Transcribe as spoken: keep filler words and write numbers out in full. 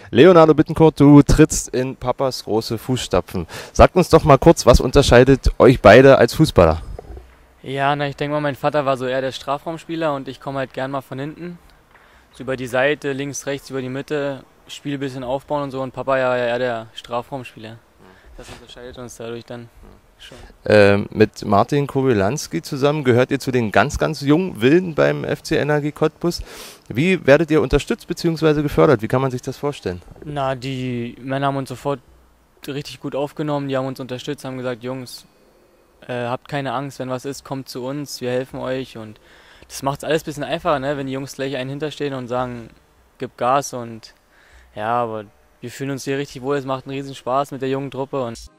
Leonardo Bittencourt, du trittst in Papas große Fußstapfen. Sagt uns doch mal kurz, was unterscheidet euch beide als Fußballer? Ja, na, ich denke mal, mein Vater war so eher der Strafraumspieler und ich komme halt gern mal von hinten. So über die Seite, links, rechts, über die Mitte, Spiel ein bisschen aufbauen und so. Und Papa ja eher der Strafraumspieler. Das unterscheidet uns dadurch dann schon. Ähm, mit Martin Kobylanski zusammen gehört ihr zu den ganz, ganz jungen Wilden beim F C N R G Cottbus. Wie werdet ihr unterstützt bzw. gefördert? Wie kann man sich das vorstellen? Na, die Männer haben uns sofort richtig gut aufgenommen, die haben uns unterstützt, haben gesagt, Jungs, äh, habt keine Angst, wenn was ist, kommt zu uns, wir helfen euch. Und das macht es alles ein bisschen einfacher, ne? Wenn die Jungs gleich einen hinterstehen und sagen, gib Gas. Und ja, aber wir fühlen uns hier richtig wohl, es macht einen riesen Spaß mit der jungen Truppe. Und